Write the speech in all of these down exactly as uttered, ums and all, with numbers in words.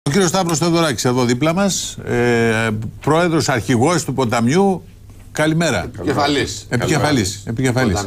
Ο κύριος Σταύρος Θεοδωράκης εδώ δίπλα μας, ε, πρόεδρος, αρχηγός του ποταμιού. Καλημέρα. Επικεφαλής. Επικεφαλής. Επικεφαλής.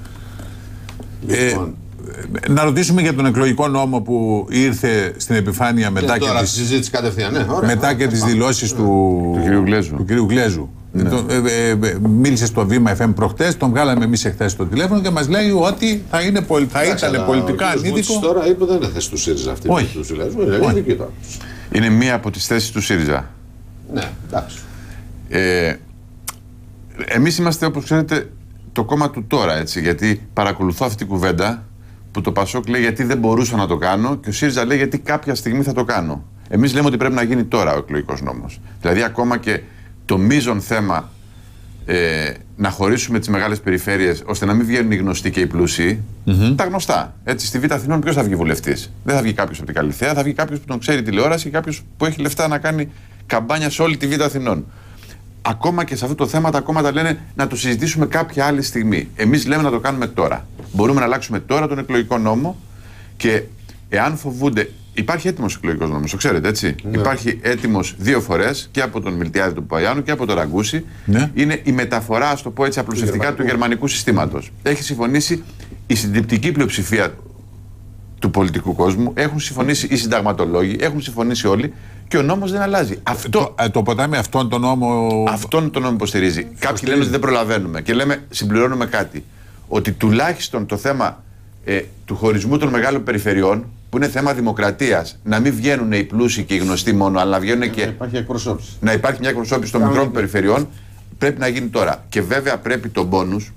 Ε, λοιπόν. Να ρωτήσουμε για τον εκλογικό νόμο που ήρθε στην επιφάνεια μετά και, και, τώρα, τις, συζήτηση κατευθείαν, ναι, ωραία, μετά ωραία, και τις πάμε. δηλώσεις του, του κυρίου Γλέζου. Του κυρίου Γλέζου. Ναι. Το, ε, ε, ε, μίλησε στο Βήμα εφ εμ προχτές, τον βγάλαμε εμείς εχθές στο τηλέφωνο και μας λέει ότι θα, είναι, θα ήταν πολιτικά ανήθικο. Τώρα είπε δεν είναι θέση του ΣΥΡΙΖΑ αυτή. Όχι. Του Γλέζου, είναι δική του. Είναι μία από τις θέσεις του ΣΥΡΙΖΑ. Ναι, εντάξει. Ε, εμείς είμαστε, όπως ξέρετε, το κόμμα του τώρα, έτσι, γιατί παρακολουθώ αυτή την κουβέντα που το Πασόκ λέει γιατί δεν μπορούσα να το κάνω και ο ΣΥΡΙΖΑ λέει γιατί κάποια στιγμή θα το κάνω. Εμείς λέμε ότι πρέπει να γίνει τώρα ο εκλογικός νόμος. Δηλαδή ακόμα και το μείζον θέμα ε, να χωρίσουμε τις μεγάλες περιφέρειες ώστε να μην βγαίνουν οι γνωστοί και οι πλούσιοι, mm-hmm. τα γνωστά. Έτσι, στη Β' Αθηνών ποιος θα βγει βουλευτής? Δεν θα βγει κάποιος από την Καλιθέα, θα βγει κάποιος που τον ξέρει τηλεόραση ή κάποιος που έχει λεφτά να κάνει καμπάνια σε όλη τη Β' Αθηνών. Ακόμα και σε αυτό το θέμα τα κόμματα λένε να το συζητήσουμε κάποια άλλη στιγμή. Εμείς λέμε να το κάνουμε τώρα. Μπορούμε να αλλάξουμε τώρα τον εκλογικό νόμο και εάν φοβούνται. Υπάρχει έτοιμος εκλογικός νόμος, το ξέρετε, έτσι. Ναι. Υπάρχει έτοιμος δύο φορές και από τον Μιλτιάδη του Παπαγιάννου και από τον Ραγκούση. Ναι. Είναι η μεταφορά, ας το πω έτσι απλουστευτικά, του γερμανικού συστήματος. Έχει συμφωνήσει η συντριπτική πλειοψηφία του πολιτικού κόσμου, έχουν συμφωνήσει οι συνταγματολόγοι, έχουν συμφωνήσει όλοι και ο νόμος δεν αλλάζει. Αυτό, το, το ποτάμι αυτόν τον νόμο. Αυτόν τον νόμο υποστηρίζει. Κάποιοι υποστηρίζει. Λένε ότι δεν προλαβαίνουμε και λέμε, συμπληρώνουμε κάτι. Ότι τουλάχιστον το θέμα ε, του χωρισμού των μεγάλων περιφερειών, που είναι θέμα δημοκρατίας, να μην βγαίνουν οι πλούσιοι και οι γνωστοί μόνο, αλλά να βγαίνουν ε, και. Να υπάρχει εκπροσώπηση. Να υπάρχει μια εκπροσώπηση των μικρών περιφερειών, πρέπει να γίνει τώρα. Και βέβαια πρέπει το μπόνους,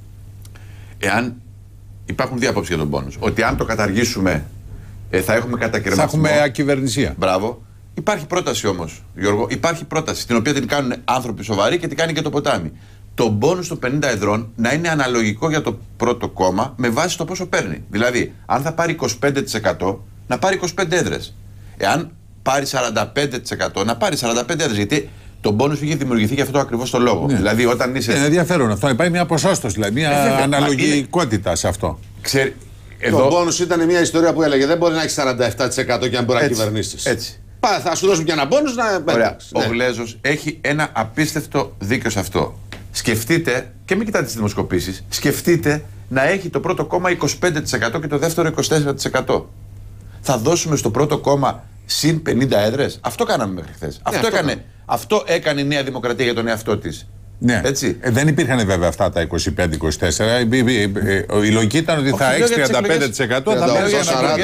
εάν. Υπάρχουν δύο απόψεις για τον μπόνους. Ότι αν το καταργήσουμε, ε, θα έχουμε κατακαιρματισμό. Θα έχουμε ακυβερνησία. Μπράβο. Υπάρχει πρόταση όμως, Γιώργο. Υπάρχει πρόταση, την οποία την κάνουν άνθρωποι σοβαροί και την κάνει και το ποτάμι. Το μπόνους των πενήντα εδρών να είναι αναλογικό για το πρώτο κόμμα με βάση το πόσο παίρνει. Δηλαδή, αν θα πάρει είκοσι πέντε τοις εκατό, να πάρει είκοσι πέντε έδρες. Εάν πάρει σαράντα πέντε τοις εκατό, να πάρει σαράντα πέντε έδρες. Γιατί το μπόνους είχε δημιουργηθεί για αυτό ακριβώς το λόγο. Ναι. Δηλαδή, όταν είσαι. Είναι ενδιαφέρον αυτό. Υπάρχει μια ποσόστοση, δηλαδή μια ε, αναλογικότητα είναι... σε αυτό. Ξέρει, εδώ... Το μπόνους ήταν μια ιστορία που έλεγε δεν μπορεί να έχει σαράντα επτά τοις εκατό και αν μπορεί να κυβερνήσει. Έτσι. Πά, θα σου δώσουμε και ένα μπόνους να. Ωραία. Ναι. Ο Γλέζος έχει ένα απίστευτο δίκιο σε αυτό. Σκεφτείτε, και μην κοιτάτε τις δημοσκοπήσεις, σκεφτείτε να έχει το πρώτο κόμμα είκοσι πέντε τοις εκατό και το δεύτερο είκοσι τέσσερα τοις εκατό. Θα δώσουμε στο πρώτο κόμμα συν πενήντα έδρες. Αυτό κάναμε μέχρι χθες. Ναι, αυτό, αυτό, έκανε, αυτό έκανε η Νέα Δημοκρατία για τον εαυτό της. Ναι. Έτσι. Ε, δεν υπήρχαν βέβαια αυτά τα είκοσι πέντε είκοσι τέσσερα. Η λογική ήταν ότι θα έχει τριάντα πέντε τοις εκατό. Θα λέω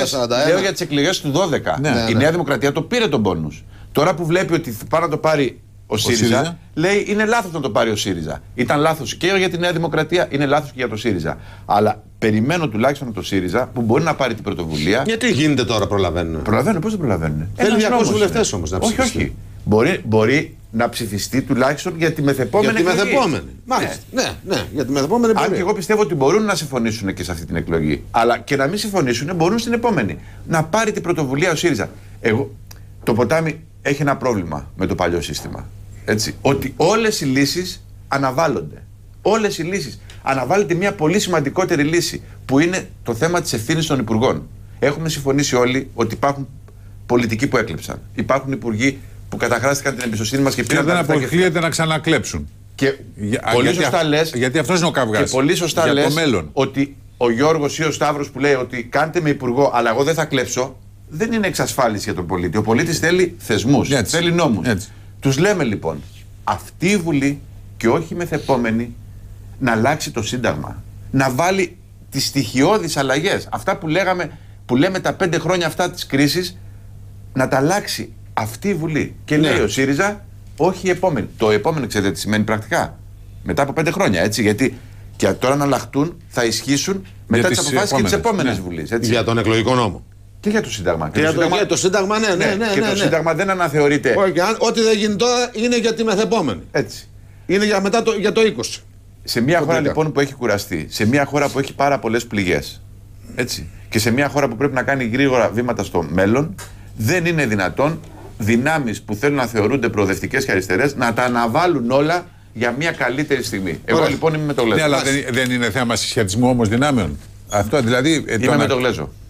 για τις εκλογές του δώδεκα. Ναι, η ναι. Νέα Δημοκρατία το πήρε τον πόνους. Τώρα που βλέπει ότι πάει να το πάρει ο, ο ΣΥΡΙΖΑ, ΣΥΡΙΖΑ, λέει είναι λάθος να το πάρει ο ΣΥΡΙΖΑ. Ήταν λάθος και για τη Νέα Δημοκρατία, είναι λάθος και για το ΣΥΡΙΖΑ. Αλλά περιμένω τουλάχιστον το ΣΥΡΙΖΑ που μπορεί να πάρει την πρωτοβουλία. Γιατί γίνεται τώρα, προλαβαίνουν. Προλαβαίνουν, πώς δεν προλαβαίνουν. Θέλει διακόσιους βουλευτές όμως να ψηφιστεί. Όχι, όχι. Μπορεί, μπορεί να ψηφιστεί τουλάχιστον για τη μεθεπόμενη. Για τη μεθεπόμενη. Μάλιστα. Ναι, ναι, ναι, για τη μεθεπόμενη. Αν και εγώ πιστεύω ότι μπορούν να συμφωνήσουν και σε αυτή την εκλογή. Αλλά και να μην συμφωνήσουν, μπορούν στην επόμενη. Να πάρει την πρωτοβουλία ο ΣΥΡΙΖΑ. Εγώ, το ποτάμι έχει ένα πρόβλημα με το παλιό σύστημα. Έτσι, ότι όλες οι λύσεις αναβάλλονται. Όλες οι λύσεις. Αναβάλλεται μια πολύ σημαντικότερη λύση που είναι το θέμα της ευθύνης των υπουργών. Έχουμε συμφωνήσει όλοι ότι υπάρχουν πολιτικοί που έκλεψαν. Υπάρχουν υπουργοί που καταχράστηκαν την εμπιστοσύνη μας και πήραν. Και δεν αποκλείεται να ξανακλέψουν. Και για, πολύ γιατί, σωστά λες. Γιατί αυτός είναι ο καυγάς. Και πολύ σωστά λες ότι ο Γιώργος ή ο Σταύρος που λέει ότι κάντε με υπουργό, αλλά εγώ δεν θα κλέψω, δεν είναι εξασφάλιση για τον πολίτη. Ο πολίτης θέλει θεσμούς, θέλει νόμους. Τους λέμε λοιπόν, αυτή η Βουλή και όχι η μεθεπόμενη να αλλάξει το Σύνταγμα. Να βάλει τις στοιχειώδεις αλλαγές. Αυτά που, λέγαμε, που λέμε τα πέντε χρόνια αυτά της κρίσης, να τα αλλάξει αυτή η Βουλή. Και ναι. λέει ο ΣΥΡΙΖΑ, όχι η επόμενη. Το επόμενο ξέρετε τι σημαίνει πρακτικά. Μετά από πέντε χρόνια, έτσι. Γιατί και τώρα να αλλάχτούν θα ισχύουν μετά τις αποφάσεις και τις επόμενες ναι. Βουλής. Έτσι. Για τον εκλογικό νόμο. Και για το Σύνταγμα. Και, και, το, σύνταγμα... το Σύνταγμα, ναι, ναι, ναι. ναι και ναι, το ναι. Σύνταγμα δεν αναθεωρείται. Όχι, αν, ό,τι δεν γίνει τώρα είναι για τη μεθεπόμενη. Έτσι. Είναι για μετά το, για το είκοσι. Σε μια χώρα λοιπόν που έχει κουραστεί, σε μια χώρα που έχει πάρα πολλές πληγές, έτσι, και σε μια χώρα που πρέπει να κάνει γρήγορα βήματα στο μέλλον, δεν είναι δυνατόν δυνάμεις που θέλουν να θεωρούνται προοδευτικές και αριστερές να τα αναβάλουν όλα για μια καλύτερη στιγμή. Εγώ Ωραία. λοιπόν είμαι με το Γλέζο. Ναι, αλλά δεν, δεν είναι θέμα συσχετισμού όμως δυνάμεων. Αυτό δηλαδή. Είμαι με το Γλέζο.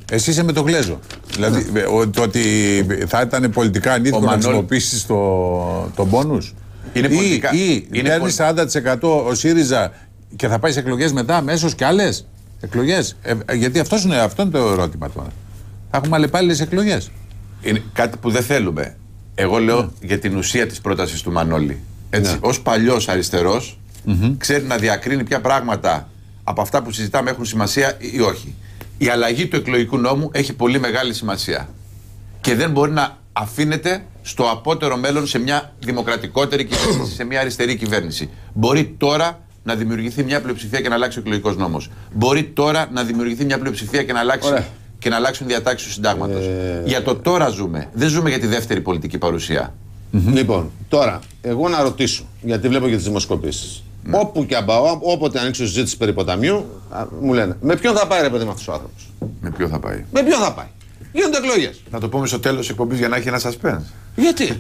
Εσύ είσαι με το Γλέζο. Δηλαδή, ο, το ότι θα ήταν πολιτικά ανήθικο να χρησιμοποιήσει το, το μπόνους. Είναι ή, πολιτικά. Ή παίρνει σαράντα τοις εκατό ο ΣΥΡΙΖΑ και θα πάει σε εκλογές μετά, αμέσως και άλλες εκλογές. Ε, γιατί αυτός είναι, αυτό είναι το ερώτημα τώρα. Θα έχουμε αλλεπάλληλες εκλογές. Είναι κάτι που δεν θέλουμε. Εγώ λέω mm. για την ουσία της πρότασης του Μανώλη. Έτσι, yeah. Ως παλιός αριστερός, mm-hmm. ξέρει να διακρίνει ποια πράγματα από αυτά που συζητάμε έχουν σημασία ή όχι. Η αλλαγή του εκλογικού νόμου έχει πολύ μεγάλη σημασία. Και δεν μπορεί να αφήνεται στο απότερο μέλλον σε μια δημοκρατικότερη κυβέρνηση, σε μια αριστερή κυβέρνηση. Μπορεί τώρα να δημιουργηθεί μια πλειοψηφία και να αλλάξει ο εκλογικός νόμος. Μπορεί τώρα να δημιουργηθεί μια πλειοψηφία και να, αλλάξει, και να αλλάξουν διατάξεις του συντάγματος. Ε... Για το τώρα ζούμε. Δεν ζούμε για τη δεύτερη πολιτική παρουσία. Mm-hmm. Λοιπόν, τώρα, εγώ να ρωτήσω, γιατί βλέπω και τις δημοσκοπήσεις. Ναι. Όπου και αμπαώ, όποτε ανοίξω συζήτηση περί ποταμιού, μου λένε με ποιον θα πάει ρε παιδί με αυτός ο άνθρωπος. Με ποιον θα πάει. Με ποιον θα πάει. Γίνονται εκλογές. Να το πούμε στο τέλος της εκπομπής για να έχει ένα suspense. Γιατί.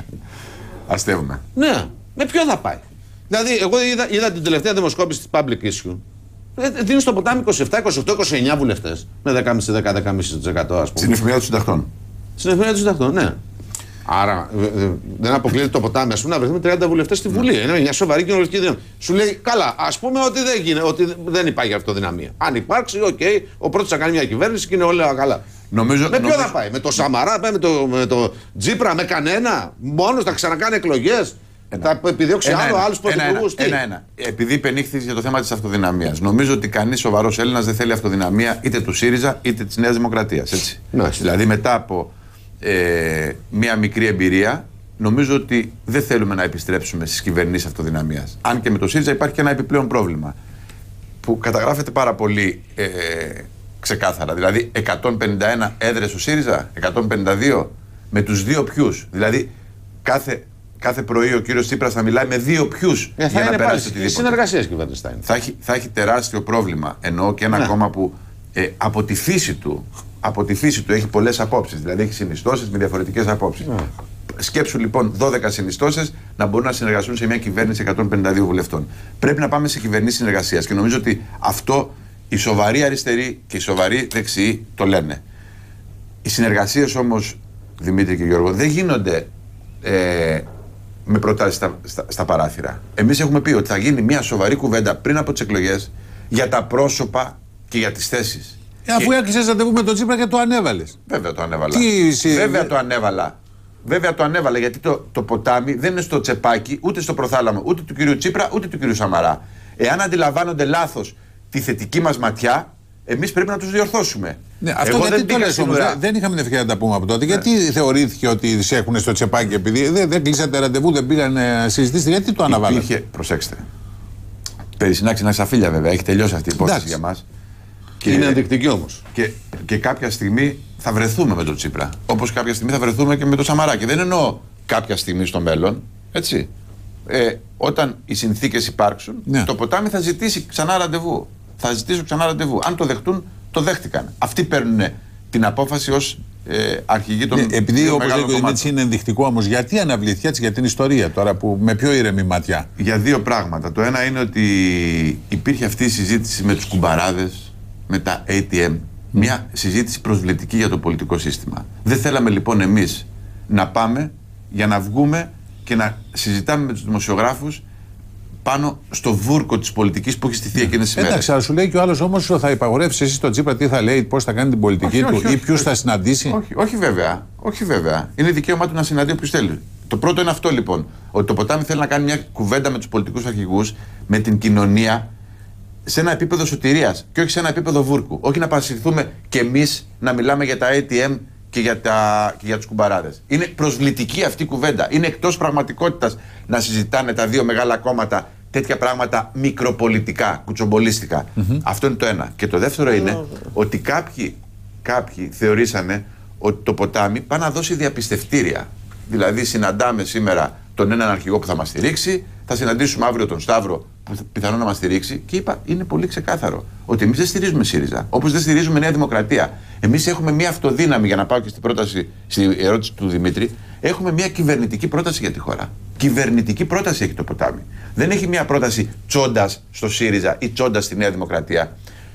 Αστεύουμε. Ναι, με ποιον θα πάει. Δηλαδή, εγώ είδα, είδα την τελευταία δημοσκόπηση της Public Issue. Δίνει στο ποτάμι είκοσι επτά, είκοσι οκτώ, είκοσι εννιά βουλευτές. Με δέκα κόμμα πέντε με δέκα κόμμα πέντε τοις εκατό ας πούμε. Στην εφημερίδα των συντακτών. Στην εφημερίδα των συντακτών, ναι. Άρα δεν αποκλείεται το ποτάμι, ας πούμε, να βρεθεί με τριάντα βουλευτές στη Βουλή. Είναι μια σοβαρή κοινωνική δύναμη. Σου λέει, καλά, ας πούμε ότι δεν, γίνει, ότι δεν υπάρχει αυτοδυναμία. Αν υπάρξει, οκ, okay, ο πρώτος θα κάνει μια κυβέρνηση και είναι όλα καλά. Νομίζω, με ποιο νομίζω... θα πάει, με το Σαμαρά, με το, με το Τζίπρα, με κανένα, μόνος θα ξανακάνει εκλογές. Θα επιδιώξει ένα, άλλο, άλλους πρωθυπουργούς. Ένα, ένα, ένα. Επειδή υπενήχθης για το θέμα της αυτοδυναμίας. Νομίζω ότι κανείς σοβαρός Έλληνας δεν θέλει αυτοδυναμία είτε του ΣΥΡΙΖΑ είτε της Νέας Δημοκρατίας. Έτσι. Ναι. Δηλαδή μετά από ε, μία μικρή εμπειρία, νομίζω ότι δεν θέλουμε να επιστρέψουμε στις κυβερνήσεις αυτοδυναμίας. Αν και με το ΣΥΡΙΖΑ υπάρχει και ένα επιπλέον πρόβλημα που καταγράφεται πάρα πολύ ε, ξεκάθαρα. Δηλαδή εκατόν πενήντα ένα έδρες ο ΣΥΡΙΖΑ, εκατόν πενήντα δύο με τους δύο ποιους. Δηλαδή κάθε. Κάθε πρωί ο κύριος Τσίπρας θα μιλάει με δύο ποιους ε, για να περάσει οτιδήποτε. Συνεργασίες κυβέρνηση θα είναι. Θα έχει, θα έχει τεράστιο πρόβλημα. Εννοώ και ένα ναι. κόμμα που ε, από, τη φύση του, από τη φύση του έχει πολλές απόψεις. Δηλαδή έχει συνιστώσεις με διαφορετικές απόψεις. Ναι. Σκέψου λοιπόν δώδεκα συνιστώσεις να μπορούν να συνεργαστούν σε μια κυβέρνηση εκατόν πενήντα δύο βουλευτών. Πρέπει να πάμε σε κυβερνήσεις συνεργασίας και νομίζω ότι αυτό οι σοβαροί αριστεροί και οι σοβαροί δεξιοί το λένε. Οι συνεργασίες όμως, Δημήτρη και Γιώργο, δεν γίνονται. Ε, με προτάσεις στα, στα, στα παράθυρα. Εμείς έχουμε πει ότι θα γίνει μια σοβαρή κουβέντα πριν από τις εκλογές για τα πρόσωπα και για τις θέσεις. Ε, αφού και... έκλεισες ραντεβού με τον Τσίπρα και το ανέβαλες. Βέβαια το ανέβαλα. Τι... Βέβαια το ανέβαλα. Βέβαια το ανέβαλα γιατί το, το ποτάμι δεν είναι στο τσεπάκι, ούτε στο προθάλαμο, ούτε του κυρίου Τσίπρα, ούτε του κυρίου Σαμαρά. Εάν αντιλαμβάνονται λάθος τη θετική μας ματιά, εμείς πρέπει να τους διορθώσουμε. Ναι, αυτό εγώ γιατί δεν, το λες, όμως, δεν, δεν είχαμε την ευκαιρία να τα πούμε από τότε. Ναι. Γιατί θεωρήθηκε ότι σε έχουν στο τσεπάκι, επειδή δεν, δεν κλείσατε ραντεβού, δεν πήγαν να συζητήσετε, γιατί το αναβάλατε. Υπήρχε, προσέξτε. Περί να ξαφύλια βέβαια, έχει τελειώσει αυτή η υπόθεση για μας. Είναι ενδεικτική όμως. Και, και κάποια στιγμή θα βρεθούμε με τον Τσίπρα. Όπως κάποια στιγμή θα βρεθούμε και με τον Σαμαρά. Και δεν εννοώ κάποια στιγμή στο μέλλον. Έτσι. Ε, όταν οι συνθήκες υπάρξουν, ναι. το ποτάμι θα ζητήσει ξανά ραντεβού. Θα ζητήσω ξανά ραντεβού. Αν το δεχτούν, το δέχτηκαν. Αυτοί παίρνουν την απόφαση ως ε, αρχηγοί των. Ναι, επειδή όπως λέει ο Δημήτρης είναι ενδεικτικό όμως, γιατί αναβλήθηκε έτσι για την ιστορία τώρα, που με πιο ήρεμη ματιά. Για δύο πράγματα. Το ένα είναι ότι υπήρχε αυτή η συζήτηση με τους κουμπαράδες, με τα έι τι εμ. Mm. Μια συζήτηση προσβλητική για το πολιτικό σύστημα. Δεν θέλαμε λοιπόν εμείς να πάμε για να βγούμε και να συζητάμε με τους δημοσιογράφους πάνω στο βούρκο της πολιτικής που έχει στηθεί εκείνες τις μέρες. Εντάξει, αλλά σου λέει και ο άλλος όμως θα υπαγορεύσει εσύ στον Τσίπρα τι θα λέει, πώς θα κάνει την πολιτική όχι, του όχι, ή ποιους θα συναντήσει. Όχι, όχι βέβαια. Όχι βέβαια. Είναι δικαίωμά του να συναντεί όποιος θέλει. Το πρώτο είναι αυτό λοιπόν. Ότι το ποτάμι θέλει να κάνει μια κουβέντα με τους πολιτικούς αρχηγούς, με την κοινωνία, σε ένα επίπεδο σωτηρίας και όχι σε ένα επίπεδο βούρκου. Όχι να παρασυρθούμε κι εμείς να μιλάμε για τα έι τι εμ και για, τα, και για τους κουμπαράδες. Είναι προσβλητική αυτή η κουβέντα. Είναι εκτός πραγματικότητας να συζητάνε τα δύο μεγάλα κόμματα τέτοια πράγματα μικροπολιτικά, κουτσομπολίστικα. Mm-hmm. Αυτό είναι το ένα. Και το δεύτερο είναι mm-hmm. ότι κάποιοι, κάποιοι θεωρήσανε ότι το ποτάμι πάει να δώσει διαπιστευτήρια. Δηλαδή συναντάμε σήμερα τον έναν αρχηγό που θα μας στηρίξει, θα συναντήσουμε αύριο τον Σταύρο που πιθανόν να μας στηρίξει και είπα είναι πολύ ξεκάθαρο ότι εμείς δεν στηρίζουμε ΣΥΡΙΖΑ, όπως δεν στηρίζουμε Νέα Δημοκρατία. Εμείς έχουμε μια αυτοδύναμη, για να πάω και στην πρόταση, στην ερώτηση του Δημήτρη, έχουμε μια κυβερνητική πρόταση για τη χώρα. Κυβερνητική πρόταση έχει το ποτάμι. Δεν έχει μια πρόταση τσόντας στο ΣΥΡΙΖΑ ή τσόντας στη Νέα Δημοκρατία.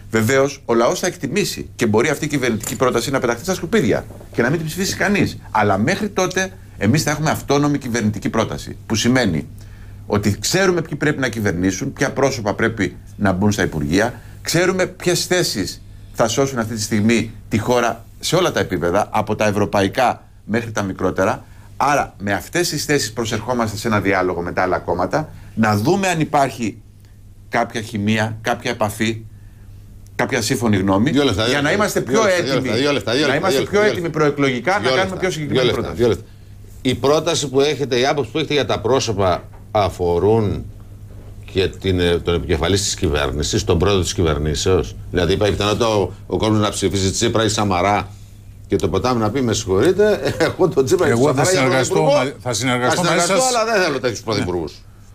Βεβαίως, ο λαός θα εκτιμήσει και μπορεί αυτή η κυβερνητική πρόταση να πεταχτεί στα σκουπίδια και να μην την ψηφίσει κανείς. Αλλά μέχρι τότε, εμείς θα έχουμε αυτόνομη κυβερνητική πρόταση. Που σημαίνει ότι ξέρουμε ποιοι πρέπει να κυβερνήσουν, ποια πρόσωπα πρέπει να μπουν στα υπουργεία, ξέρουμε ποιες θέσεις θα σώσουν αυτή τη στιγμή τη χώρα σε όλα τα επίπεδα, από τα ευρωπαϊκά μέχρι τα μικρότερα. Άρα, με αυτές τις θέσεις προσερχόμαστε σε ένα διάλογο με τα άλλα κόμματα, να δούμε αν υπάρχει κάποια χημεία, κάποια επαφή, κάποια σύμφωνη γνώμη, δύο λεφτά, για να είμαστε πιο έτοιμοι, να είμαστε πιο έτοιμοι προεκλογικά να κάνουμε πιο συγκεκριμένη πρόταση. Η πρόταση που έχετε, η άποψη που έχετε για τα πρόσωπα αφορούν και την, τον επικεφαλής της κυβέρνησης, τον πρόεδρο της κυβερνήσεως. Δηλαδή, υπάρχει πιθανότητα ο, ο κόσμος να ψηφίσει Τσίπρα ή Σαμαρά και το Ποτάμι να πει: με συγχωρείτε, εγώ τον Τσίπρα ή Σαμαρά. Εγώ θα συνεργαστώ, μα, θα συνεργαστώ μαζί σας. Αλλά δεν θέλω τέτοιους πρωθυπουργούς.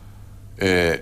Ε,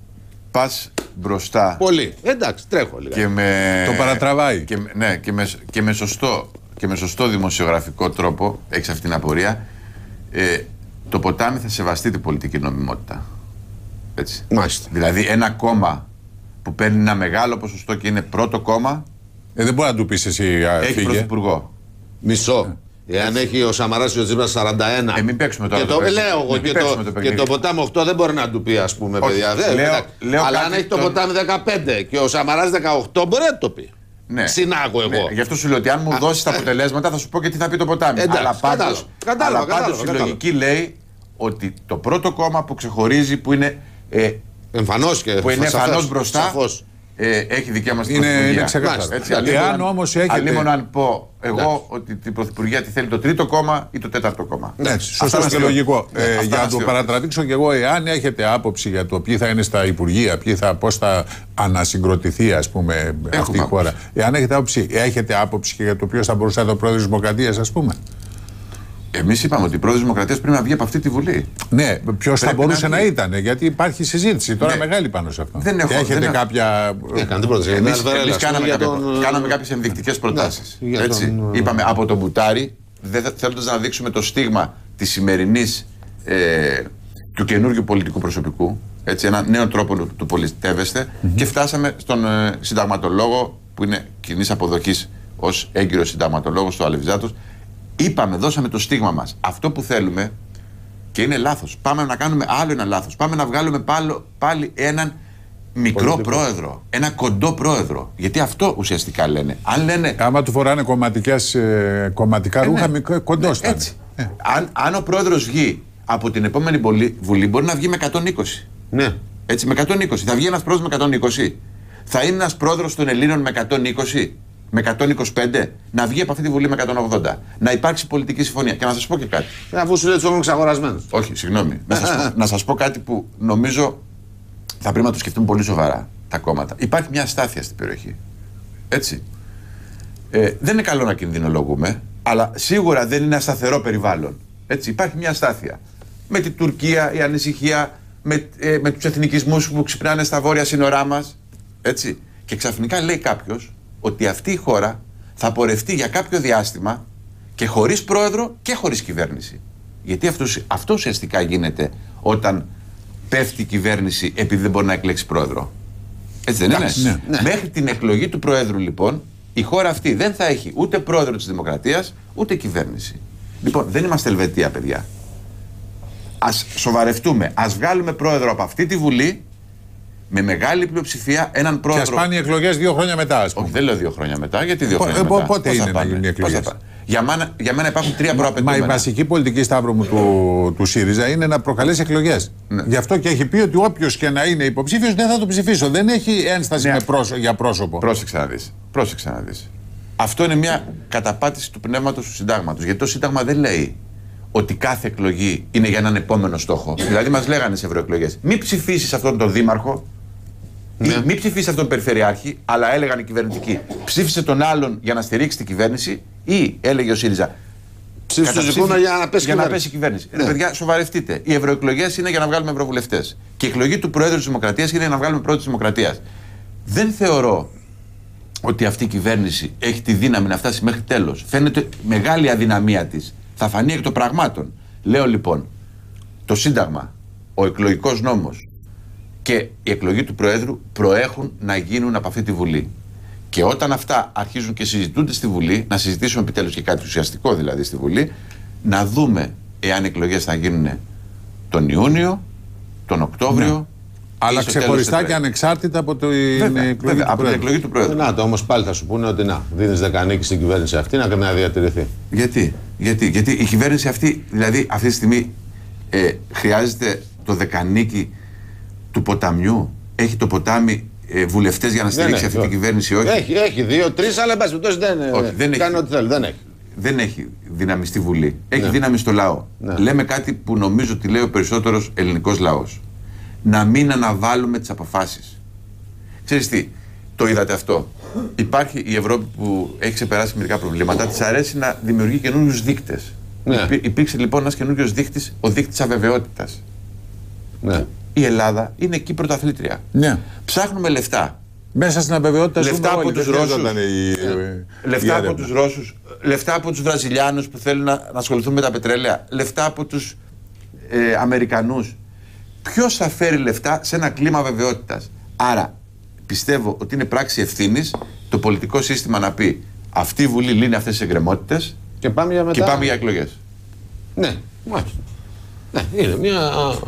πας μπροστά. Πολύ. Εντάξει, τρέχω λίγα. Και με, το παρατραβάει. Και, ναι, και με, και με σωστό, και με σωστό δημοσιογραφικό τρόπο, έχεις αυτή την απορία. Ε, το Ποτάμι θα σεβαστεί την πολιτική νομιμότητα. Έτσι. Μάλιστα. Δηλαδή, ένα κόμμα που παίρνει ένα μεγάλο ποσοστό και είναι πρώτο κόμμα. Ε, δεν μπορεί να του πεις εσύ. Έχει φύγε. πρωθυπουργό. Μισό. Εάν έχει ο Σαμαράς και ο Τσίπρας σαράντα ένα. Ε, μην παίξουμε τώρα. Και το, το λέω εγώ και το, το και το Ποτάμι οκτώ δεν μπορεί να του πει, ας πούμε, όχι, παιδιά. Δεν, λέω, λέω αλλά αν έχει το τον... Ποτάμι δεκαπέντε και ο Σαμαράς δεκαοκτώ μπορεί να το πει. Ναι. Συνάγω εγώ. Ναι. Γι' αυτό σου λέω ότι αν μου δώσει τα αποτελέσματα θα σου πω και τι θα πει το Ποτάμι. Εντάξει, αλλά πάντως, κατάλαβα, αλλά πάντως η λογική λέει ότι το πρώτο κόμμα που ξεχωρίζει, που είναι, ε, εμφανώς και που είναι εμφανώς μπροστά, σαφώς. Ε, έχει δικαίωμα στην είναι, Πρωθυπουργία. είναι ξεκάθαρο. Έτσι, Εάν όμως έχετε... Αλλήμον αν πω εγώ ναι. ότι την Πρωθυπουργία τη θέλει το τρίτο κόμμα ή το τέταρτο κόμμα. Ναι, σωστό και λογικό. Ναι, ε, για να το παρατραβήξω και εγώ, εάν έχετε άποψη για το ποιοι θα είναι στα Υπουργεία, ποιοι θα, πώς θα ανασυγκροτηθεί, ας πούμε, Έχουμε αυτή η χώρα. Εάν έχετε άποψη, έχετε άποψη και για το ποιος θα μπορούσε να είναι ο πρόεδρος της Δημοκρατίας, ας πούμε. Εμείς είπαμε ότι η πρόεδρος της Δημοκρατίας πρέπει να βγει από αυτή τη Βουλή. Ναι, ποιος θα μπορούσε να, να ήταν, γιατί υπάρχει συζήτηση τώρα ναι. μεγάλη πάνω σε αυτό. Δεν έχω, και έχετε δεν κάποια. Εμείς, εμείς κάναμε, κάποια, τον... κάναμε κάποιες ενδεικτικές προτάσεις. Ναι, έτσι. Τον... Είπαμε από τον Μπουτάρη, θέλοντας να δείξουμε το στίγμα της σημερινής, ε, του καινούργιου πολιτικού προσωπικού, έτσι, έναν νέο τρόπο του πολιτεύεστε, mm-hmm. και φτάσαμε στον ε, συνταγματολόγο που είναι κοινής αποδοχής ως έγκυρος συνταγματολόγος, του Αλεβιζάτος. Είπαμε, δώσαμε το στίγμα μας. Αυτό που θέλουμε, και είναι λάθος, πάμε να κάνουμε άλλο ένα λάθος. Πάμε να βγάλουμε πάλι, πάλι έναν μικρό Πολιτικό. πρόεδρο, ένα κοντό πρόεδρο. Γιατί αυτό ουσιαστικά λένε. Αν λένε. Άμα του φοράνε κομματικές, ε, κομματικά ε, ρούχα, ναι. κοντός ναι, έτσι. Ε. Αν, αν ο πρόεδρος βγει από την επόμενη Βουλή, μπορεί να βγει με εκατόν είκοσι. Ναι. Έτσι, με εκατόν είκοσι. Θα βγει ένας πρόεδρος με εκατόν είκοσι. Θα είναι ένας πρόεδρος των Ελλήνων με εκατόν είκοσι. Με εκατόν είκοσι πέντε, να βγει από αυτή τη Βουλή με εκατόν ογδόντα. Να υπάρξει πολιτική συμφωνία. Και να σας πω και κάτι. Ε, αφού σου λέει ότι είναι εξαγορασμένος. Όχι, συγγνώμη. να, σας πω, να σας πω κάτι που νομίζω θα πρέπει να το σκεφτούμε πολύ σοβαρά τα κόμματα. Υπάρχει μια αστάθεια στην περιοχή. Έτσι. Ε, δεν είναι καλό να κινδυνολογούμε, αλλά σίγουρα δεν είναι ασταθερό περιβάλλον. Έτσι. Υπάρχει μια αστάθεια. Με την Τουρκία, η ανησυχία, με, ε, με τους εθνικισμούς που ξυπνάνε στα βόρεια σύνορά μας. Έτσι. Και ξαφνικά λέει κάποιος ότι αυτή η χώρα θα πορευτεί για κάποιο διάστημα και χωρίς πρόεδρο και χωρίς κυβέρνηση. Γιατί αυτό, αυτό ουσιαστικά γίνεται όταν πέφτει η κυβέρνηση επειδή δεν μπορεί να εκλέξει πρόεδρο. Έτσι δεν είναι? Ναι, ναι. Μέχρι την εκλογή του πρόεδρου, λοιπόν, η χώρα αυτή δεν θα έχει ούτε πρόεδρο της Δημοκρατίας ούτε κυβέρνηση. Λοιπόν, δεν είμαστε Ελβετία, παιδιά. Ας σοβαρευτούμε. Ας βγάλουμε πρόεδρο από αυτή τη Βουλή με μεγάλη πλειοψηφία, έναν πρόεδρο. Και ας πάνε οι εκλογές δύο χρόνια μετά, ας πούμε. Όχι, δεν λέω δύο χρόνια μετά, γιατί δύο χρόνια ε, μετά. Πότε είναι να γίνουν οι εκλογές? Για μένα, για μένα υπάρχουν τρία προαπαιτούμενα. Μα η βασική πολιτική, Σταύρο μου, του, του ΣΥΡΙΖΑ είναι να προκαλέσει εκλογές. Ναι. Γι' αυτό και έχει πει ότι όποιος και να είναι υποψήφιος δεν θα το ψηφίσω. Δεν έχει ένσταση, ναι, με πρόσω, για πρόσωπο. Πρόσεξε να δεις. Πρόσεξε να δεις. Αυτό είναι μια καταπάτηση του πνεύματος του συντάγματος. Γιατί το Σύνταγμα δεν λέει ότι κάθε εκλογή είναι για έναν επόμενο στόχο. Δηλαδή, μας λέγανε σε ευρωεκλογές, μην ψηφίσεις αυτόν τον δήμαρχο. Ναι. Μην ψηφίσει αυτόν τον περιφερειάρχη, αλλά έλεγαν οι κυβερνητικοί. Ψήφισε τον άλλον για να στηρίξει την κυβέρνηση, ή έλεγε ο ΣΥΡΙΖΑ. Ψήφισε τον Ζηκώνα για να πέσει για να πέσει η κυβέρνηση. Ναι. Ρε παιδιά, σοβαρευτείτε. Οι ευρωεκλογές είναι για να βγάλουμε ευρωβουλευτές. Και η εκλογή του Προέδρου της Δημοκρατίας είναι για να βγάλουμε πρόεδρο της Δημοκρατίας. Δεν θεωρώ ότι αυτή η κυβέρνηση έχει τη δύναμη να φτάσει μέχρι τέλος. Φαίνεται μεγάλη αδυναμία της. Θα φανεί εκ των πραγμάτων. Λέω λοιπόν, το Σύνταγμα, ο εκλογικός νόμος και η εκλογή του Προέδρου προέχουν να γίνουν από αυτή τη Βουλή. Και όταν αυτά αρχίζουν και συζητούνται στη Βουλή, να συζητήσουμε επιτέλους και κάτι ουσιαστικό δηλαδή στη Βουλή, να δούμε εάν οι εκλογές θα γίνουν τον Ιούνιο, τον Οκτώβριο. Ναι. Αλλά ξεχωριστά και ανεξάρτητα από, το βέβαια, εκλογή, βέβαια, του από την εκλογή του Πρόεδρου. Να το όμως πάλι θα σου πούνε ότι να, δίνεις δεκανίκη στην κυβέρνηση αυτή να, να διατηρηθεί. Γιατί? Γιατί? Γιατί η κυβέρνηση αυτή, δηλαδή αυτή τη στιγμή ε, χρειάζεται το δεκανίκη του ποταμιού. Έχει το ποτάμι ε, βουλευτές για να στηρίξει ναι, ναι, αυτή την κυβέρνηση, όχι? Έχει, έχει δύο, τρεις, αλλά εν πάση περιπτώσει δεν, δεν κάνει ό,τι θέλει. Δεν έχει. Δεν έχει δύναμη στη Βουλή. Έχει ναι. δύναμη στο λαό. Ναι. Λέμε κάτι που νομίζω ότι λέει ο περισσότερος ελληνικός λαός. Να μην αναβάλουμε τις αποφάσεις. Ξέρεις τι, το είδατε αυτό. Υπάρχει η Ευρώπη που έχει ξεπεράσει μερικά προβλήματα, της αρέσει να δημιουργεί καινούριους δείκτες. Ναι. Υπή, υπήρξε λοιπόν ένας καινούριος δείκτης, ο δείκτης αβεβαιότητας. Ναι. Η Ελλάδα είναι εκεί πρωταθλήτρια. Ναι. Ψάχνουμε λεφτά. Μέσα στην αβεβαιότητα λεφτά από τους Ρώσους, η... λεφτά από τους Ρώσους, λεφτά από τους Βραζιλιάνους που θέλουν να, να ασχοληθούν με τα πετρέλαια, λεφτά από τους ε, Αμερικανούς. Ποιος θα φέρει λεφτά σε ένα κλίμα αβεβαιότητας? Άρα πιστεύω ότι είναι πράξη ευθύνης το πολιτικό σύστημα να πει αυτή η Βουλή λύνει αυτές τις εγκρεμότητες και πάμε για, μετά... και πάμε για εκλογές. Ναι, μάλιστα. Ναι, είναι μια...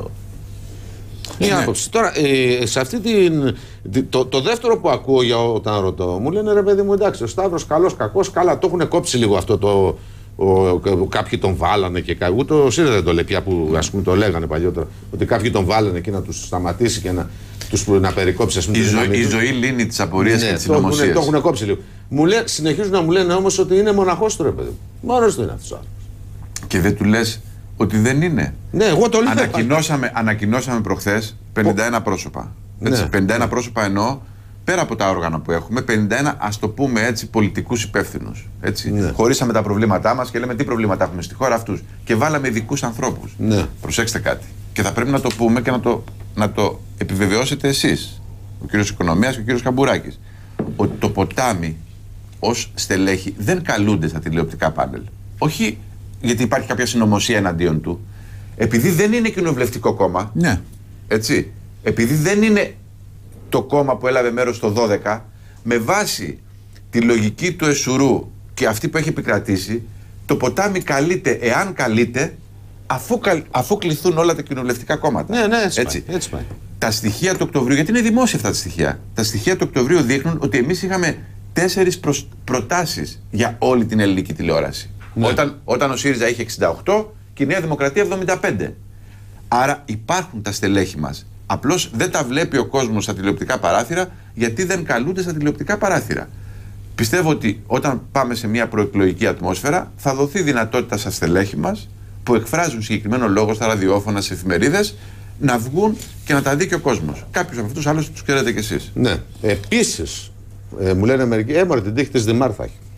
Μια ναι. άποψη. Τώρα, ε, σε αυτή την. Το, το δεύτερο που ακούω για όταν ρωτώ, μου λένε ρε παιδί μου, εντάξει, ο Σταύρος καλός, κακός, καλά, το έχουν κόψει λίγο αυτό το. Ο, ο, κάποιοι τον βάλανε και κάτι. Ούτε ο ΣΥΡΙΖΑ δεν το λέει πια που ας πούμε το λέγανε παλιότερα. Ότι κάποιοι τον βάλανε και να τους σταματήσει και να, τους, να περικόψει. Ας πούμε, η, ζωή, η ζωή λύνει τις απορίες ναι, και τις συνωμοσίες. Το έχουν κόψει λίγο. Μου λέ, συνεχίζουν να μου λένε όμως ότι είναι μοναχός του ρε παιδί μου. Μόνος του είναι αυτός ο άνθρωπος. Και δεν του λες ότι δεν είναι? Ναι, εγώ το λέω. Ανακοινώσαμε, ανακοινώσαμε προχθές πενήντα ένα πρόσωπα. Έτσι, ναι. πενήντα ένα πρόσωπα εννοώ, πέρα από τα όργανα που έχουμε, πενήντα ένα ας το πούμε έτσι πολιτικούς υπεύθυνους. Ναι. Χωρίσαμε τα προβλήματά μας και λέμε τι προβλήματα έχουμε στη χώρα αυτούς. Και βάλαμε ειδικούς ανθρώπους. Ναι. Προσέξτε κάτι. Και θα πρέπει να το πούμε και να το, να το επιβεβαιώσετε εσείς, ο κύριος Οικονομίας και ο κύριος Καμπουράκης, ότι το ποτάμι ως στελέχη δεν καλούνται στα τηλεοπτικά πάνελ. Όχι γιατί υπάρχει κάποια συνωμοσία εναντίον του. Επειδή δεν είναι κοινοβουλευτικό κόμμα. Ναι. Έτσι. Επειδή δεν είναι το κόμμα που έλαβε μέρος το δώδεκα, με βάση τη λογική του Εσουρού και αυτή που έχει επικρατήσει, το ποτάμι καλείται, εάν καλείται, αφού, καλ, αφού κληθούν όλα τα κοινοβουλευτικά κόμματα. Ναι, ναι, έτσι, έτσι. Πάει, έτσι πάει. Τα στοιχεία του Οκτωβρίου, γιατί είναι δημόσια αυτά τα στοιχεία. Τα στοιχεία του Οκτωβρίου δείχνουν ότι εμείς είχαμε τέσσερις προς, προτάσεις για όλη την ελληνική τηλεόραση. Ναι. Όταν, όταν ο ΣΥΡΙΖΑ είχε εξήντα οκτώ και η Νέα Δημοκρατία εβδομήντα πέντε. Άρα υπάρχουν τα στελέχη μας. Απλώς δεν τα βλέπει ο κόσμος στα τηλεοπτικά παράθυρα, γιατί δεν καλούνται στα τηλεοπτικά παράθυρα. Πιστεύω ότι όταν πάμε σε μια προεκλογική ατμόσφαιρα, θα δοθεί δυνατότητα στα στελέχη μας που εκφράζουν συγκεκριμένο λόγο στα ραδιόφωνα, σε εφημερίδες, να βγουν και να τα δει και ο κόσμος. Κάποιους από αυτούς άλλους τους ξέρετε κι εσείς. Ναι. Επίσης, ε, μου λένε μερικοί, έμορφε την τύχη της Δημάρ θα έχει.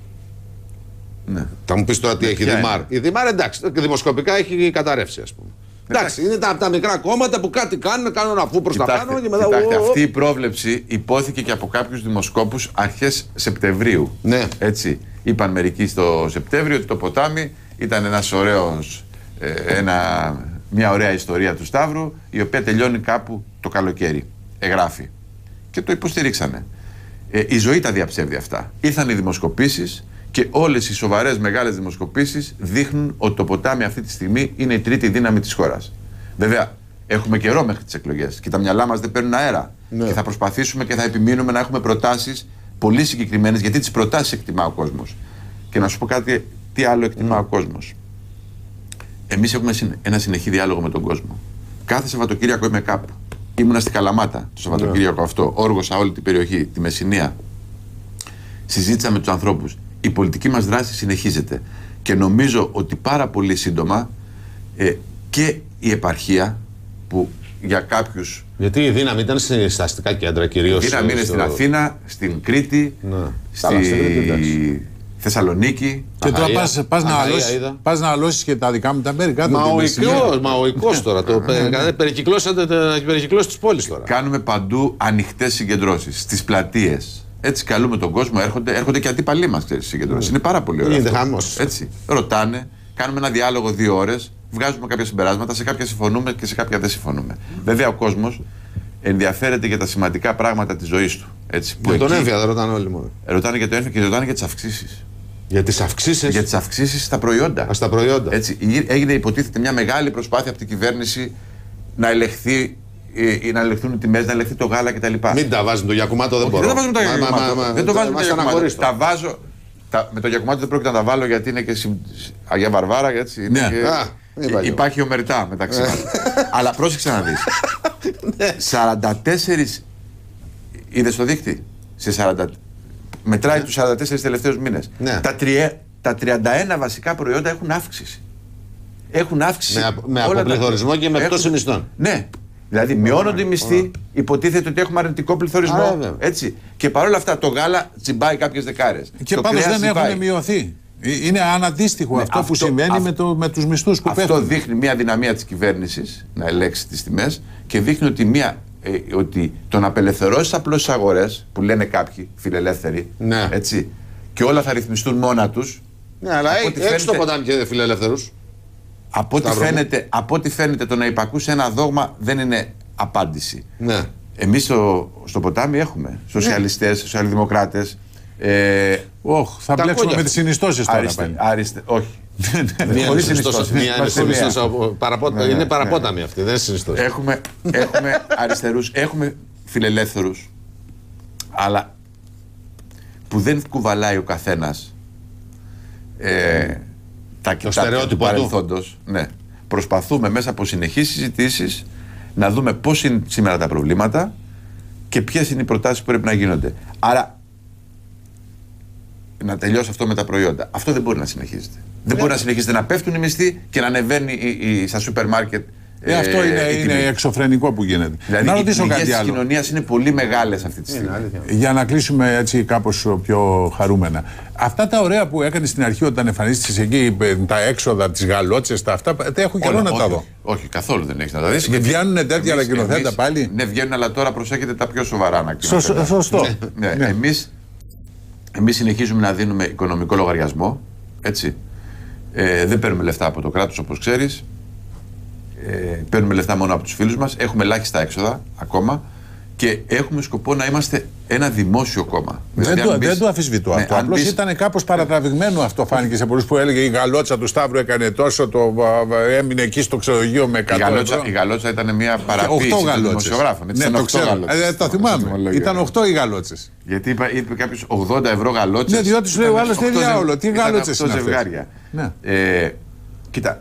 Ναι. Θα μου πεις τώρα τι έχει η Δημάρ. Η Δημάρ εντάξει, δημοσκοπικά έχει καταρρεύσει, ας πούμε. Εντάξει, είναι τα, τα μικρά κόμματα που κάτι κάνουν, κάνουν αφού προς τα πάνω και μετά. Κοιτάξτε, ο, ο, ο. αυτή η πρόβλεψη υπόθηκε και από κάποιους δημοσκόπους αρχές Σεπτεμβρίου. Ναι. Έτσι. Είπαν μερικοί στο Σεπτέμβριο ότι το ποτάμι ήταν ένας ωραίος, ε, ένα, μια ωραία ιστορία του Σταύρου, η οποία τελειώνει κάπου το καλοκαίρι. Εγγράφει. Και το υποστηρίξανε. Ε, η ζωή τα διαψεύδει αυτά. Ήρθαν οι δημοσκοπήσεις. Και όλες οι σοβαρές μεγάλες δημοσκοπήσεις δείχνουν ότι το ποτάμι αυτή τη στιγμή είναι η τρίτη δύναμη της χώρας. Βέβαια, έχουμε καιρό μέχρι τις εκλογές και τα μυαλά μας δεν παίρνουν αέρα. Ναι. Και θα προσπαθήσουμε και θα επιμείνουμε να έχουμε προτάσεις πολύ συγκεκριμένες, γιατί τις προτάσεις εκτιμά ο κόσμος. Και να σου πω κάτι, τι άλλο εκτιμά mm. ο κόσμος. Εμείς έχουμε ένα συνεχή διάλογο με τον κόσμο. Κάθε Σαββατοκύριακο είμαι κάπου. Ήμουνα στη Καλαμάτα το Σαββατοκύριακο yeah. αυτό. Όργωσα όλη την περιοχή, τη Μεσσηνία. Συζήτησα με τους ανθρώπους. Η πολιτική μας δράση συνεχίζεται και νομίζω ότι πάρα πολύ σύντομα ε, και η επαρχία που για κάποιους... Γιατί η δύναμη ήταν στα αστικά κέντρα κυρίως. Η δύναμη είναι στο... στην Αθήνα, στην Κρήτη, ναι. στη Κρήτη, Θεσσαλονίκη. Και τώρα πας, πας, να αλώσεις, πας να αλώσεις και τα δικά μου τα μέρη κάτω. Μα ο οικός, μα ο οικός τώρα. Το περικυκλώσατε τις πόλεις τώρα. Κάνουμε παντού ανοιχτές συγκεντρώσεις, στις πλατείες. Έτσι καλούμε τον κόσμο, έρχονται, έρχονται και αντίπαλοι μας στις συγκεντρώσεις. Mm. Είναι πάρα πολύ ωραίο. Είναι χαμός. Έτσι. Ρωτάνε, κάνουμε ένα διάλογο δύο ώρες, βγάζουμε κάποια συμπεράσματα, σε κάποια συμφωνούμε και σε κάποια δεν συμφωνούμε. Mm. Βέβαια ο κόσμος ενδιαφέρεται για τα σημαντικά πράγματα της ζωής του. Έτσι, που για τον εκεί, έμφυα δεν ρωτάνε όλοι μόνο. Ρωτάνε για το έμφυα και ρωτάνε για τις αυξήσεις. Για τις αυξήσεις. Για τις αυξήσεις στα προϊόντα. Α, στα προϊόντα. Έτσι, έγινε υποτίθεται μια μεγάλη προσπάθεια από την κυβέρνηση να ελεγχθεί, ε, να ελεγχθούν οι τιμές, να ελεγχθεί το γάλα κτλ. Μην τα βάζουν το Γιακουμάτο, δεν μπορώ. Δεν τα βάζουμε το Γιακουμάτο. Δεν το βάζουμε το Γιακουμάτο. Τα βάζω. Τα, με το Γιακουμάτο δεν πρόκειται να τα βάλω γιατί είναι και συμ... Αγία Βαρβάρα. Έτσι, είναι ναι. και... Α, υπάρχει ομερτά μεταξύ μας. Αλλά πρόσεξε να δεις. σαράντα τέσσερα είδες το δείκτη. Σε σαράντα... Μετράει τους σαράντα τέσσερις τελευταίους μήνες. Ναι. Τα, τρία... τα τριάντα ένα βασικά προϊόντα έχουν αύξηση. Έχουν αύξηση. Με, με αποπληθωρισμό τα... και με πτώση μισθών. Ναι. Δηλαδή μειώνονται οι μισθοί, υποτίθεται ότι έχουμε αρνητικό πληθωρισμό. Α, έτσι. Και παρόλα αυτά το γάλα τσιμπάει κάποιες δεκάρες. Και πάντως δεν έχουν μειωθεί. Είναι αναντίστοιχο ναι, αυτό, αυτό που συμβαίνει αυ... με, το, με τους μισθούς που αυτό πέφτουν. Αυτό δείχνει μια δυναμία της κυβέρνησης να ελέγξει τις τιμές και δείχνει ότι, μια, ε, ότι το να απελευθερώσεις απλώς τις αγορές που λένε κάποιοι φιλελεύθεροι ναι. έτσι, και όλα θα ρυθμιστούν μόνα τους. Ναι, αλλά έξω το ποτάμι και φιλελεύθερους. Από ό,τι φαίνεται, από ό,τι φαίνεται το να υπακούσει ένα δόγμα δεν είναι απάντηση. Ναι. Εμείς στο, στο ποτάμι έχουμε σοσιαλιστές, ναι. σοσιαλδημοκράτες. Ε, oh, θα μπλέξουμε με τις συνιστώσεις τώρα. Αριστε, αριστε, όχι. Χωρίς συνιστώσεις. Είναι παραπόταμη αυτή, δεν είναι συνιστώσεις. Έχουμε, έχουμε αριστερούς, έχουμε φιλελεύθερους, αλλά που δεν κουβαλάει ο καθένας ε, τα κοιτάπια του παρελθόντος. Ναι. Προσπαθούμε μέσα από συνεχείς συζητήσεις να δούμε πώς είναι σήμερα τα προβλήματα και ποιες είναι οι προτάσεις που πρέπει να γίνονται. Άρα, να τελειώσω αυτό με τα προϊόντα. Αυτό δεν μπορεί να συνεχίζεται. Yeah. Δεν μπορεί να συνεχίζεται να πέφτουν οι μισθοί και να ανεβαίνει η, η, στα σούπερ μάρκετ. Ε, ε, αυτό είναι, είναι εξωφρενικό που γίνεται. Δηλαδή, να ρωτήσω κάτι άλλο. Οι πληγές της κοινωνίας είναι πολύ μεγάλες αυτή τη στιγμή. Για να κλείσουμε έτσι κάπως πιο χαρούμενα. Αυτά τα ωραία που έκανε στην αρχή όταν εμφανίστηκες εκεί, τα έξοδα, τις γαλότσες, τα αυτά, τα έχω καιρό να όχι, τα δω. Όχι, καθόλου δεν έχεις να τα δεις. Βγαίνουν τέτοια ανακοινωθέντα πάλι. Ναι, βγαίνουν, αλλά τώρα προσέχετε τα πιο σοβαρά ανακοινωθέντα. Σωστό. Ναι, ναι. Εμείς, εμείς συνεχίζουμε να δίνουμε οικονομικό λογαριασμό. Έτσι. Ε, δεν παίρνουμε λεφτά από το κράτος, όπως ξέρεις. Ε, παίρνουμε λεφτά μόνο από τους φίλους μας. Έχουμε ελάχιστα έξοδα ακόμα. Και έχουμε σκοπό να είμαστε ένα δημόσιο κόμμα. Δεν, δηλαδή, το, μπεις, δεν το αφισβητώ ναι, αυτό. Απλώς μπεις... ήταν κάπως παρατραβηγμένο αυτό, φάνηκε σε πολλούς που έλεγε η γαλότσα του Σταύρου έκανε τόσο, το έμεινε εκεί στο ξενοδοχείο με εκατό η γαλότσα, ευρώ. Η γαλότσα ήταν μια παραποίηση των δημοσιογράφων. Ναι, το ξέρω. Ε, το θυμάμαι. Ήταν οκτώ οι γαλότσες. Γιατί είπε, είπε κάποιος ογδόντα ευρώ γαλότσες. Ναι, διότι σου λέει ο άλλος τι διάολο, τι γαλότσες είναι ζευγάρια. Κοίτα,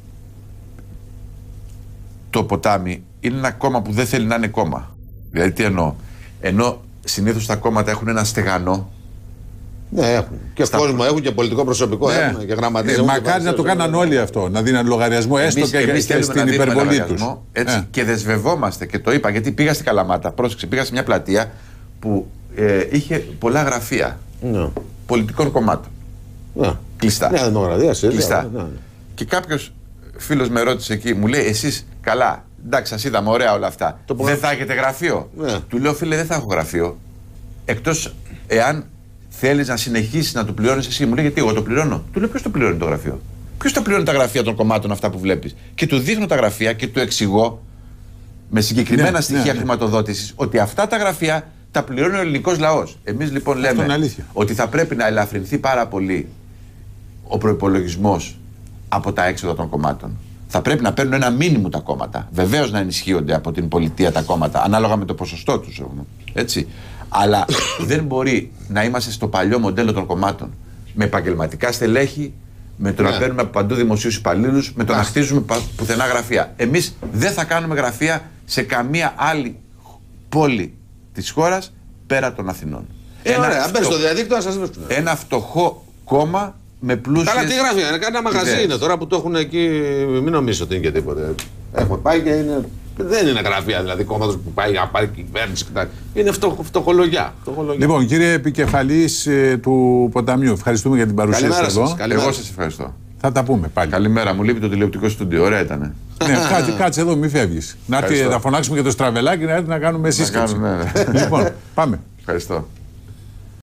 το ποτάμι είναι ένα κόμμα που δεν θέλει να είναι κόμμα. Δηλαδή τι εννοώ. Ενώ συνήθως τα κόμματα έχουν ένα στεγανό. Ναι, έχουν. Και στα... κόσμο έχουν και πολιτικό προσωπικό. Ναι. Έχουν και γραμματείς. Ε, μακάρι να το κάναν όλοι αυτό. Να δίναν λογαριασμό έστω εμείς, και, εμείς και στην υπερβολή τους. Έτσι, ε. Και δεσβευόμαστε και το είπα γιατί πήγα στην Καλαμάτα. Πρόσεξε, πήγα σε μια πλατεία που ε, είχε πολλά γραφεία ναι. πολιτικών κομμάτων. Ναι. Κλειστά. Ναι, δημοκρατία. Κλειστά. Ναι, ναι. Και κάποιος φίλος με ρώτησε εκεί, μου λέει εσείς καλά. Εντάξει, σας είδαμε, ωραία όλα αυτά. Το δεν θα έχετε γραφείο. Ναι. Του λέω, φίλε, δεν θα έχω γραφείο. Εκτός εάν θέλεις να συνεχίσεις να το πληρώνεις εσύ. Μου λέει, γιατί εγώ το πληρώνω. Του λέω, ποιος το πληρώνει το γραφείο. Ποιος το πληρώνει τα γραφεία των κομμάτων αυτά που βλέπεις. Και του δείχνω τα γραφεία και του εξηγώ με συγκεκριμένα ναι, στοιχεία ναι, ναι. χρηματοδότησης ότι αυτά τα γραφεία τα πληρώνει ο ελληνικός λαός. Εμείς λοιπόν λέμε ότι θα πρέπει να ελαφρυνθεί πάρα πολύ ο προϋπολογισμός από τα έξοδα των κομμάτων. Θα πρέπει να παίρνουν ένα μήνυμο τα κόμματα. Βεβαίως να ενισχύονται από την πολιτεία τα κόμματα, ανάλογα με το ποσοστό τους. Έτσι. Αλλά δεν μπορεί να είμαστε στο παλιό μοντέλο των κομμάτων. Με επαγγελματικά στελέχη, με το yeah. να παίρνουμε από παντού δημοσίους υπαλλήλους, με το yeah. να χτίζουμε πουθενά γραφεία. Εμείς δεν θα κάνουμε γραφεία σε καμία άλλη πόλη της χώρας πέρα των Αθηνών. Ε, ένα ωραία, φτω... στο διαδίκτυο να σας βρίσκουν. Ένα φτωχό κόμμα. Με πλούσιες... Καλά, τι γραφεία είναι, ένα μαγαζί ιδέες. Είναι τώρα που το έχουν εκεί. Μην νομίζω ότι είναι και τίποτα. Έχουμε πάει και είναι. Δεν είναι γραφεία δηλαδή κόμματος που πάει να πάρει κυβέρνηση κτλ. Είναι φτω, φτωχολογιά, φτωχολογιά. Λοιπόν, κύριε επικεφαλής ε, του Ποταμιού, ευχαριστούμε για την παρουσία σας εδώ. Εγώ σας ευχαριστώ. Θα τα πούμε πάλι. Καλημέρα, μου λείπει το τηλεοπτικό στούντιο, ωραία ήταν. Ναι, κάτσε, κάτσε εδώ, μην φεύγεις. Να έρθει να φωνάξουμε και το στραβελάκι να έρθει να κάνουμε σύσκεψη. Λοιπόν, πάμε. Ευχαριστώ.